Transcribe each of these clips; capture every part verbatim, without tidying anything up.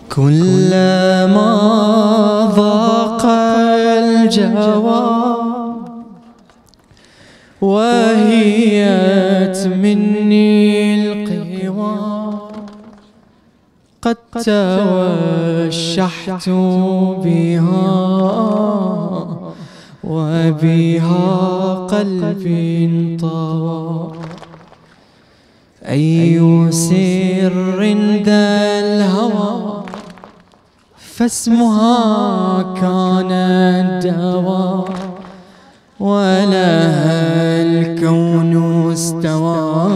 كلما ضاق الجواب وهيت مني القوى قد توشحت بها وبها قلبي انطوى. أي سر ذا الهوى فاسمها كان الدواء ولها الكون استوى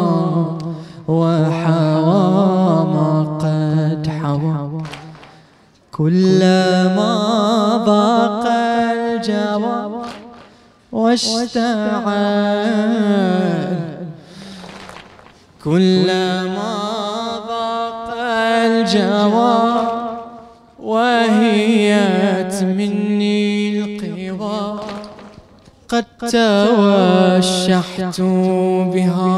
وحوى ما قد حوى. كلما ضاق الجوى واشتعل كلما ضاق الجوى وهيت مني القوى قد توشحت بها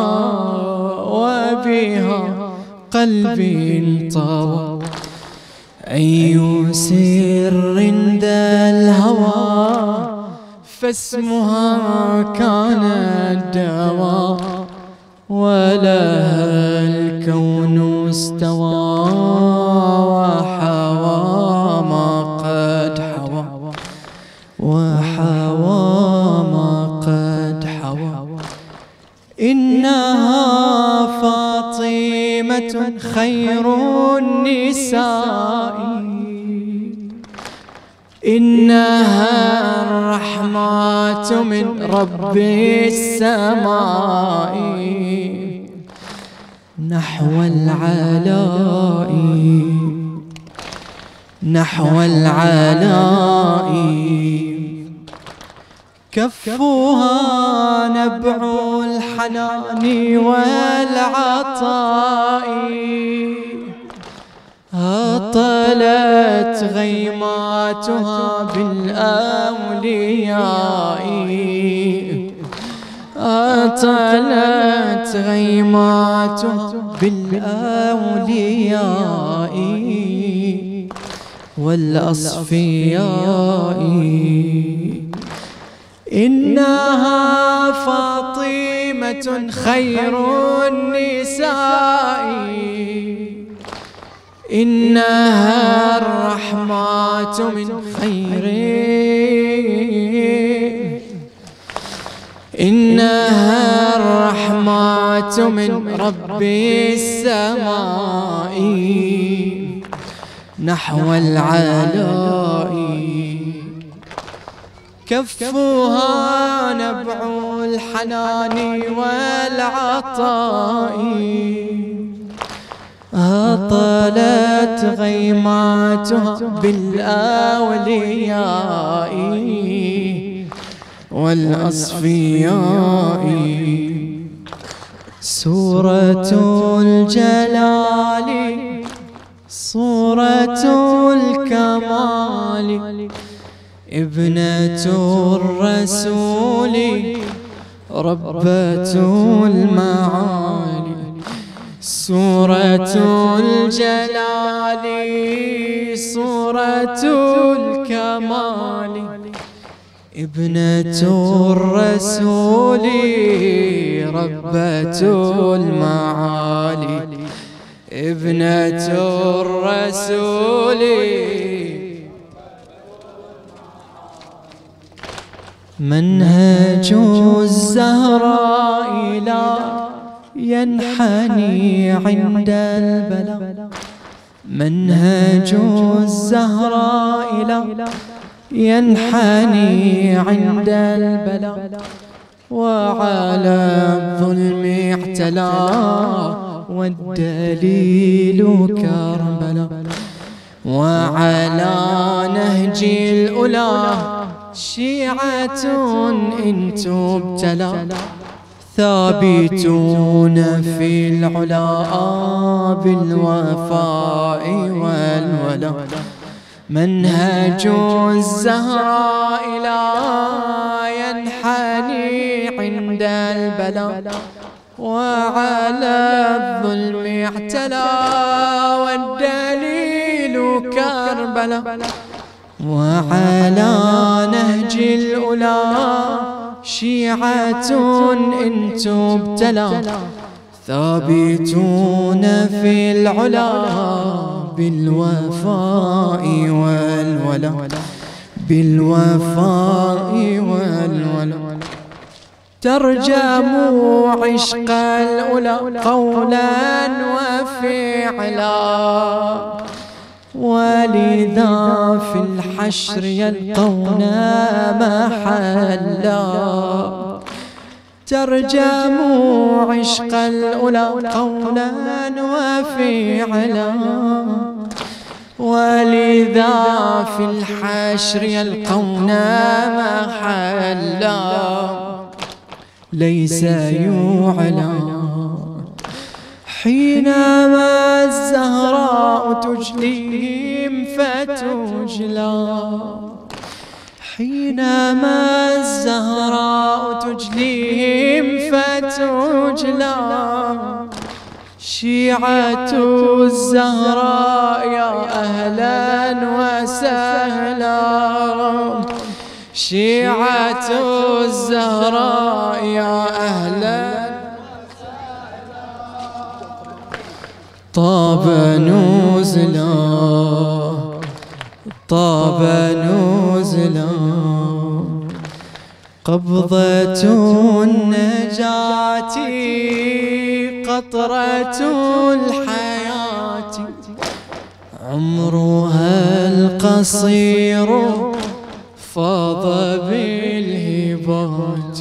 وبها قلبي انطوى. أي سر ذا الهوى فاسمها كان الدواء ولها الكون استوى وحوى ما قد حوى وحوى ما قد حوى. إنها فاطمة خير النساء إنها الرحمات من رب السماء نحو العلاء نحو العلاء. كفها نبع الحنان والعطاء هطلت غيماتها بالأولياء هطلت غيماتها بالأولياء والأصفياء. إنها فاطمة خير النساء إنها الرحمات من خير إنها الرحمات من رب السماء نحو العلاء. كفها نبع الحنان والعطاء هطلت غيماتها بالأولياء والأصفياء. سورة الجلال صورة الكمال ابنة الرسول ربة المعالي. سورة الجلال صورة الكمال ابنة الرسول ربة المعالي ابنة الرسول. منهج الزهراء لا ينحني عند البلاء منهج الزهراء لا ينحني عند البلاء وعلى الظلم اعتلى والدليل كربلاء وعلى نهج الأولى شيعة إن تبتلى ثابتون في العلا بالوفاء والولاء. منهج الزهراء لا ينحني عند البلاء وعلى الظلم اعتلى والدليل كربلاء وعلى نهج الأولى شيعة إن تبتلى ثابتون في العلا بالوفاء والولا بالوفاء والولا ترجموا عشق الأولى قولا وفعلا ولذا في الحشر يلقون محلا ترجموا عشق الأولى قولا وفعلا ولذا في الحشر يلقون محلا ليس يعلى حينما الزهراء تجليهم فتجلى حينما الزهراء تجليهم فتجلى شيعة الزهراء يا أهلا وسهلا شيعة الزهراء يا أهلا طاب نزلا طاب نزلا قبضة النجاة قطرة الحياة عمرها القصير فاض بالهبات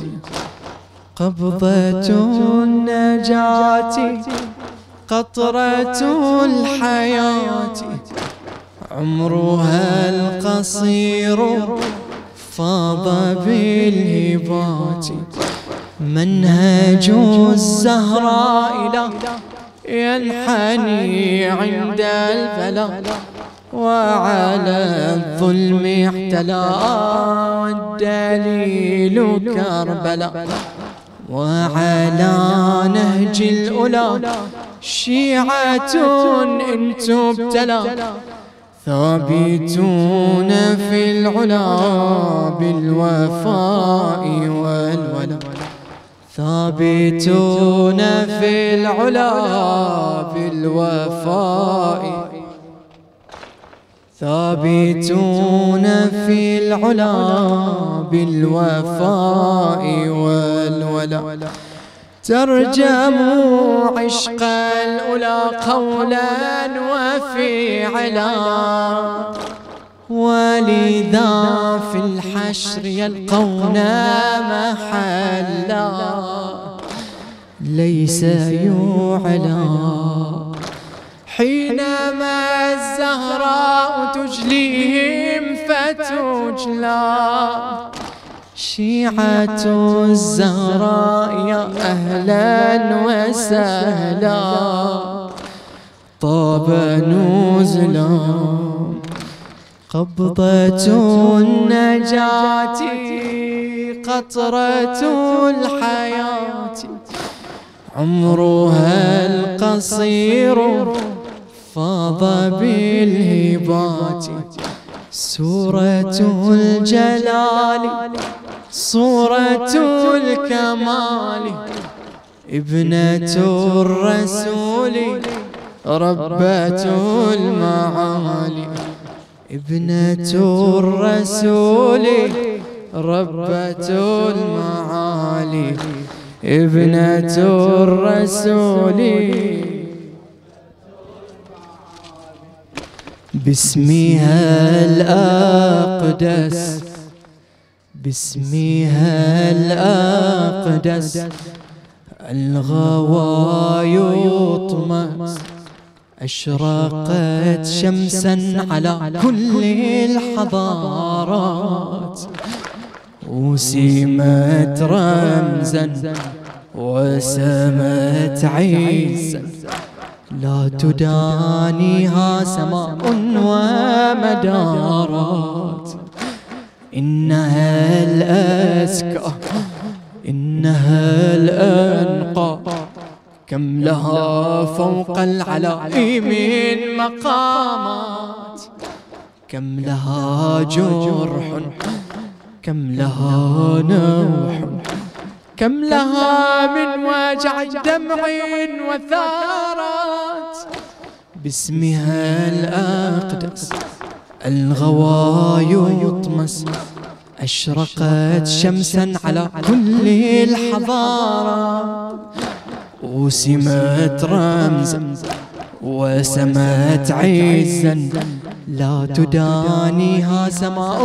قبضة النجاة قطرة الحياة عمرها القصير فاض بالهبات منهج الزهراء لا ينحني عند البلاء وعلى الظلم احتلى الدليل كربلاء وعلى نهج الأولى شيعة إن تبتلى ثابتون في العلا بالوفاء والولا ثابتون في العلا بالوفاء ثابتون في العلا بالوفاء والولا ترجموا عشق الأولى قولا وفعلا ولذا في الحشر يلقون محلا ليس يعلى حينما الزهراء تجليهم فتجلى شيعة الزهراء يا أهلا وسهلا طاب نزلا قبضة النجاة قطرة الحياة عمرها القصير فاض بالهبات سورة الجلال صورة الكمال ابنة الرسول ربة المعالي ابنة الرسول ربة المعالي ابنة الرسول باسمها الأقدس باسمها الأقدس الغوى يطمس أشرقت شمسا على كل الحضارات وسمت رمزا وسمت عيسى لا تدانيها سماء ومدارات إنها الأزكى إنها الأنقى كم لها فوق العلاء من مقامات كم لها جرح كم لها نوح كم لها من وجع دمع وثارات باسمها الأقدس الغوى يطمس أشرقت شمسا على كل الحضارات وسمت رمزا وسمت عزا لا تدانيها سماء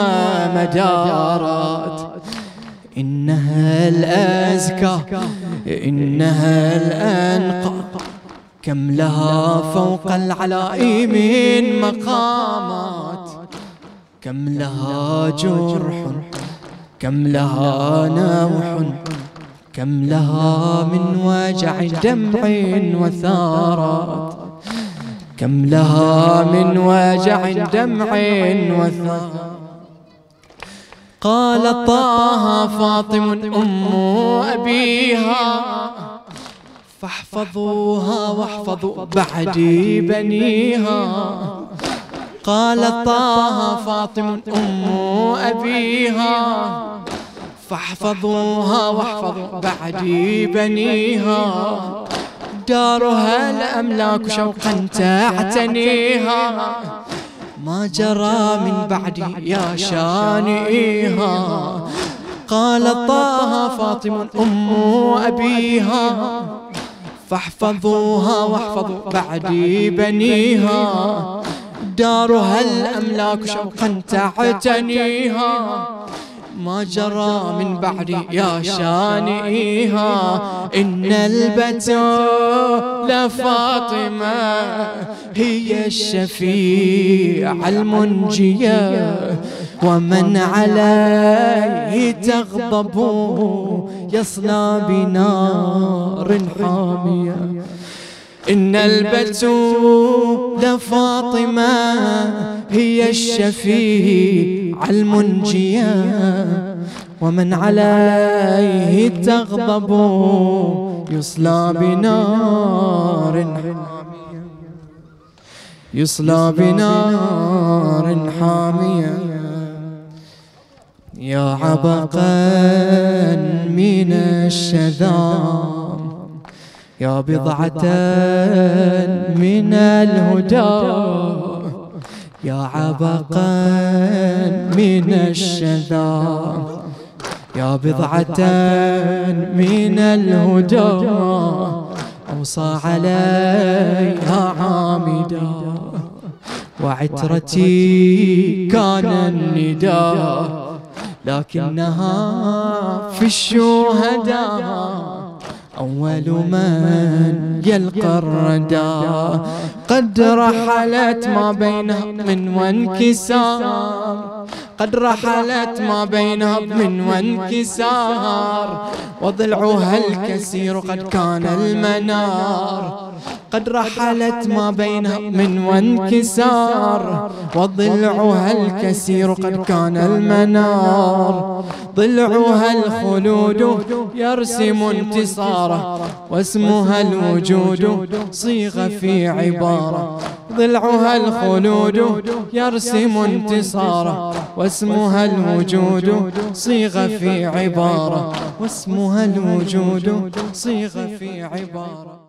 ومدارات إنها الأزكى إنها الأنقى كم لها فوق العلاء من مقامات كم لها جرح كم لها نوح كم لها من وجع دمع وثارات كم لها من وجع دمع وثارات قال طه فاطم أم أبيها فاحفظوها واحفظوا بعدي بنيها قال طه فاطم أم أبيها فاحفظوها واحفظوا بعدي بنيها دارها الأملاك شوقا تعتنيها ما جرى من بعدي يا شانئيها قال طه فاطم أم أبيها فاحفظوها واحفظوا بعدي بنيها دارها الأملاك شوقا تعتنيها ما جرى من بعدي يا شانئيها إن البتول فاطمة هي الشفيع المنجية ومن عليه تغضب يصلى بنار حامية إن البتول فاطمة هي الشفيع المنجية ومن عليه تغضب يصلى بنار حامية يصلى بنار حامية يا عبقا من الشذام يا بضعة من الهدى يا عبقا من الشذا يا بضعة من الهدى أوصى عليها عامدا وعترتي كان النداء لكنها في الشهداء أول من يلقى الردى قد رحلت ما بينها من وانكسار قد رحلت ما بينها من وانكسار وضلعها الكسير قد كان المنار قد رحلت ما بينها من وانكسار وضلعها الكسير قد كان المنار ضلعها الخلود يرسم انتصاره واسمها الوجود صيغ في عبارة ضلعها الخلود يرسم انتصاره واسمها الوجود صيغ في عبارة واسمها الوجود صيغ في عبارة.